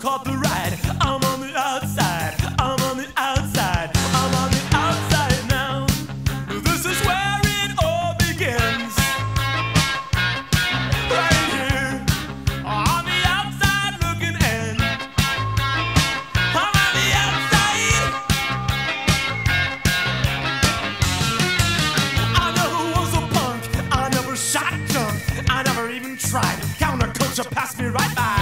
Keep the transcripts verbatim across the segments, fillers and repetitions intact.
caught the ride. I'm on the outside. I'm on the outside. I'm on the outside now. This is where it all begins. Right here, on the outside looking in. I'm on the outside. I never was a punk. I never shot junk. I never even tried. Counterculture passed me right by.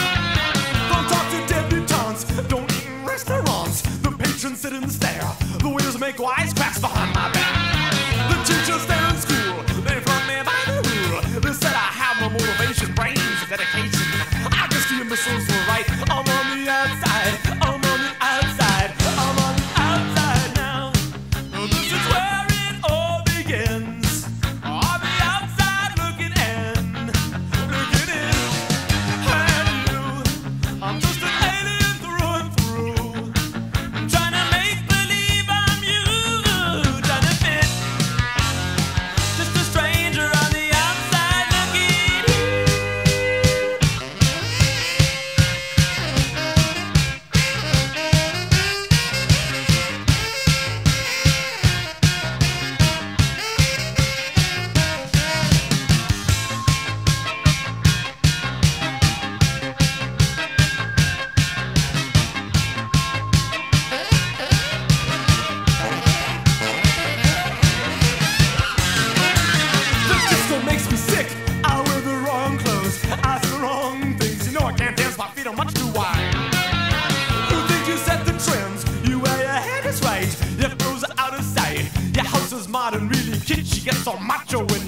Sit and stare. The waiters make wisecracks behind my back. The teachers there in school, they front me by the rule. They said I have no motivation, brains, and dedication. I guess the imbeciles were right. I'm on the outside. I'm on the outside. I'm on the outside now. This is where it all begins. On the outside looking in. Looking in. And you, I'm just an alien through and through. Trying to make believe I'm you, trying to fit. Just a stranger on the outside looking in. The disco makes me sick. I wear the wrong clothes. I say the wrong things. You know I can't dance. My feet are much too wide. You think you set the trends. You wear your head is right. Your clothes are out of sight. Your house is modern, really kitschy. Get so macho with